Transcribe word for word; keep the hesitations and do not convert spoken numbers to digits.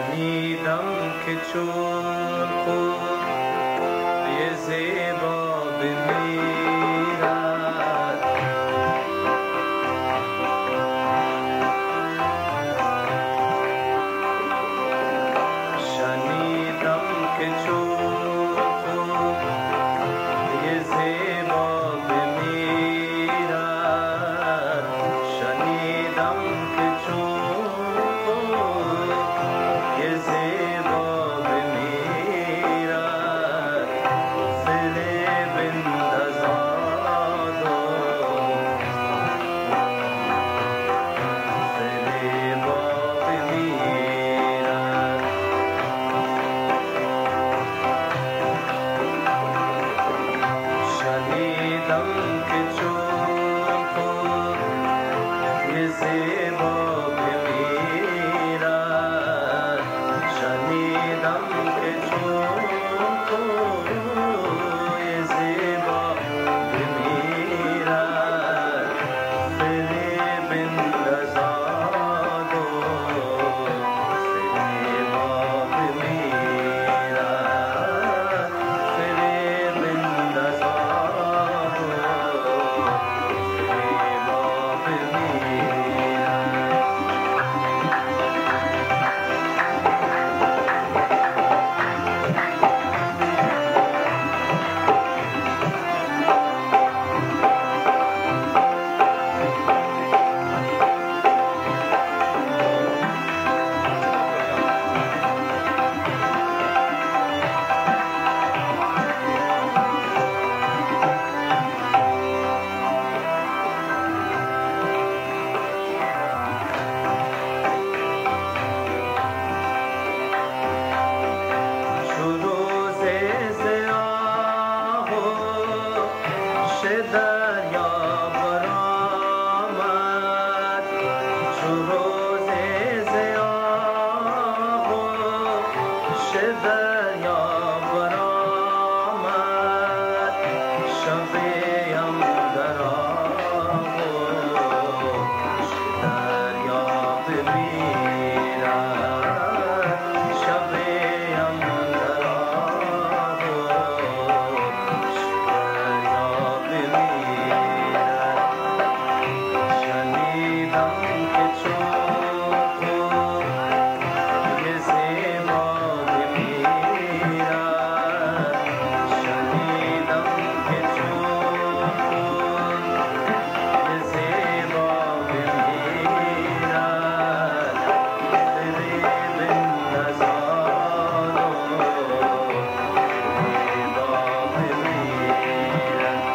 شنیدم که چون خوی زیبا بمیرد شنیدم که چون خوی زیبا بمیرد شنیدم که چون خوی زیبا بمیرد فریب اندازد و فریبا بمیرد شنیدم که چون خوی زیبا بمیرد شنیدم که چون خوی زیبا بمیرد فریب اندازد و فریبا بمیرد فریب اندازد و فریبا چو روز ضیاء و شه دریا برآمد چو روز ضیاء و شه دریا برآمد شبیم در آب و شه دریا بمیرد شبیم در آب و شه دریا بمیرد شنیدم که چون خوی زیبا بمیرد شنیدم که چون خوی زیبا بمیرد فریب اندازد و فریبا بمیرد